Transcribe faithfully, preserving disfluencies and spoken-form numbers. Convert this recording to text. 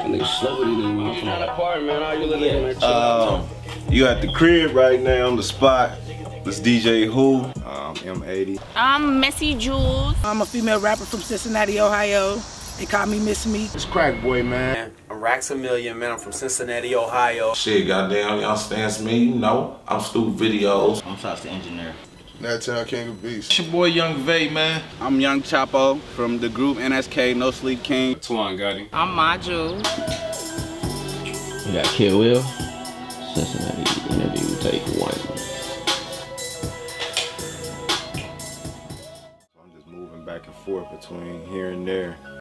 Nigga slow with it. I'm from that apartment. All you living in that chill Um, you at the crib right now on the spot. This D J Who? Um, M eighty. I'm Messy Jules. I'm a female rapper from Cincinnati, Ohio. They call me Miss Meat. It's Crack Boy, man. I'm Rax a Million, man. I'm from Cincinnati, Ohio. Shit, goddamn, y'all stands me, you know. I'm Stu Videos. I'm Sauce the Engineer. Nat King of Beast. It's your boy Young Vay, man. I'm Young Chapo from the group N S K, No Sleep King. Twan Gotti. I'm Maju. We got Kill Will. Cincinnati Interview, take one. I'm just moving back and forth between here and there.